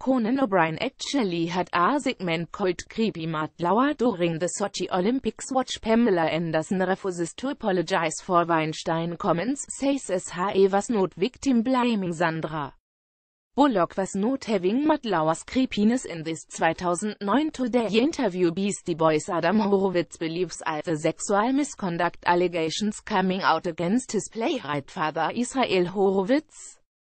Conan O'Brien actually had a segment called Creepy Matt Lauer during the Sochi Olympics. Watch. Pamela Anderson refuses to apologize for Weinstein comments, says SHE was not victim blaming. Sandra Bullock was not having Matt Lauer's creepiness in this 2009 Today interview. Beastie Boys Adam Horowitz believes all the sexual misconduct allegations coming out against his playwright father Israel Horowitz.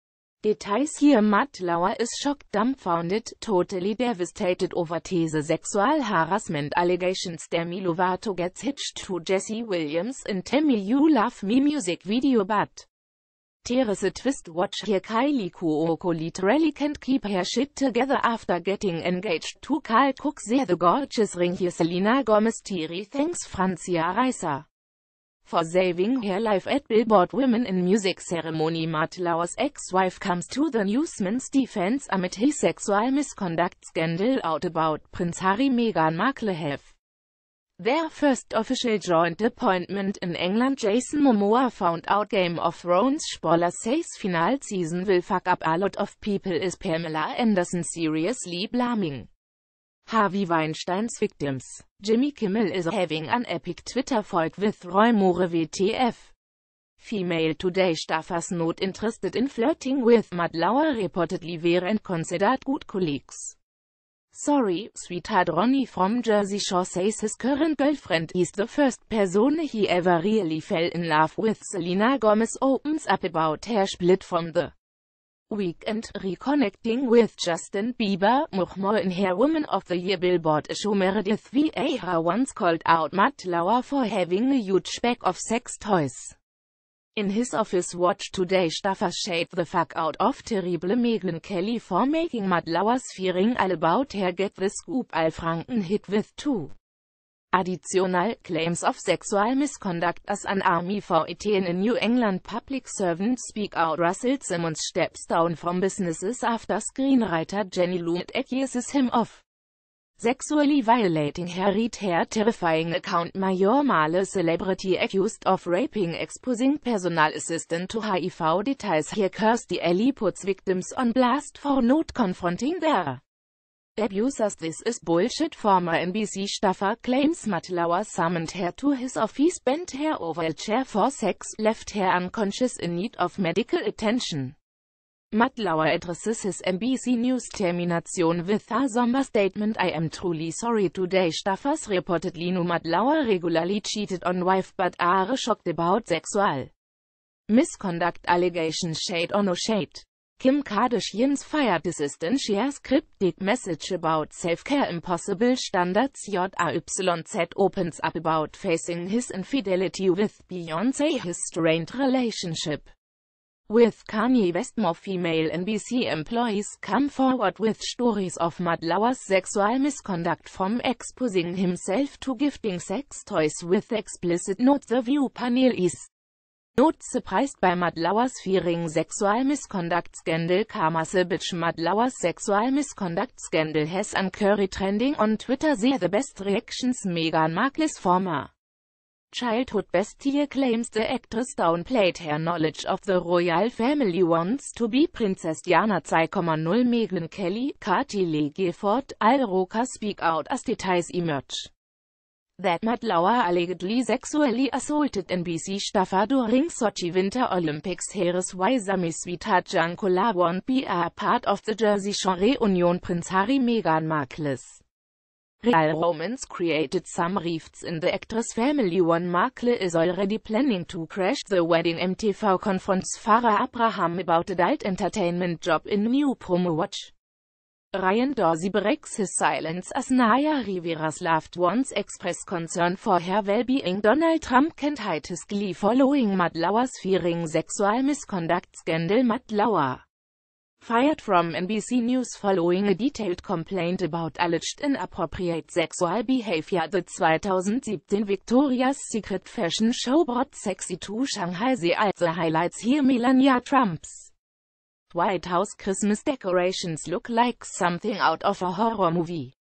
Details here. Matt Lauer is shocked, dumbfounded, totally devastated over the sexual harassment allegations. Demi Lovato gets hitched to Jesse Williams in Tell Me You Love Me music video, but there's a twist. Watch here. Kylie Cuoco literally can't keep her shit together after getting engaged to Carl Cook. The gorgeous ring here. Selena Gomez Thierry thanks Francia Reiser for saving her life at Billboard Women in Music ceremony. Matt Lauer's ex-wife comes to the newsman's defense amid his sexual misconduct scandal out about Prince Harry. Meghan Markle have their first official joint appointment in England. Jason Momoa found out Game of Thrones spoiler says final season will fuck up a lot of people. Is Pamela Anderson seriously blaming Harvey Weinstein's victims? Jimmy Kimmel is having an epic Twitter fight with Roy Moore. WTF? Female Today staffers not interested in flirting with Matt Lauer reportedly weren't considered good colleagues. Sorry, sweetheart. Ronnie from Jersey Shore says his current girlfriend is the first person he ever really fell in love with. Selena Gomez opens up about her split from The Weeknd, reconnecting with Justin Bieber. More in her Woman of the Year Billboard issue. Meredith Vieira once called out Matt Lauer for having a huge bag of sex toys in his office. Watch. Today staffers shade the fuck out of terrible Megyn Kelly for making Matt Lauer's fearing all about her get the scoop Al Franken hit with 2 additional claims of sexual misconduct as an army for it in a New England public servant speak out. Russell Simmons steps down from businesses after screenwriter Jenny Lumet accuses him of sexually violating her. Read her terrifying account. Major Male celebrity accused of raping exposing personal assistant to HIV. Details here. Kirstie Alley puts victims on blast for not confronting their abusers. This is bullshit. Former NBC staffer claims Matt Lauer summoned her to his office, bent her over a chair for sex, left her unconscious in need of medical attention. Matt Lauer addresses his NBC News termination with a somber statement. I am truly sorry. Today staffers reportedly knew Matt Lauer regularly cheated on wife but are shocked about sexual misconduct allegations. Shade or no shade? Kim Kardashian's fired assistant shares cryptic message about self-care. Impossible standards. JAYZ opens up about facing his infidelity with Beyoncé. His strained relationship with Kanye West. More female NBC employees come forward with stories of Matt Lauer's sexual misconduct, from exposing himself to gifting sex toys with explicit notes. The View panel is not surprised by Matt Lauer's fearing sexual misconduct scandal. Karmasse bitch. Matt Lauer's sexual misconduct scandal has an curry trending on Twitter. The best reactions. Meghan Markle's former childhood bestie claims the actress downplayed her knowledge of the royal family. Wants to be Princess Diana 2.0. Megyn Kelly, Katie Lee Gifford, Al Roker speak out as details emerge that Matt Lauer allegedly sexually assaulted NBC staffer during Sochi Winter Olympics. Here's why Sammy's sweetheart Giancola won't be a part of the Jersey Shore reunion. Prince Harry. Meghan Markle's real romance created some rifts in the actress family. Markle is already planning to crash the wedding. MTV confronts Farrah Abraham about adult entertainment job in new promo. Watch. Ryan Dorsey breaks his silence as Naya Rivera's loved ones express concern for her well-being. Donald Trump can't hide his glee following Matt Lauer's fearing sexual misconduct scandal. Matt Lauer fired from NBC News following a detailed complaint about alleged inappropriate sexual behavior. The 2017 Victoria's Secret fashion show brought sexy to Shanghai. The highlights here. Melania Trump's White House Christmas decorations look like something out of a horror movie.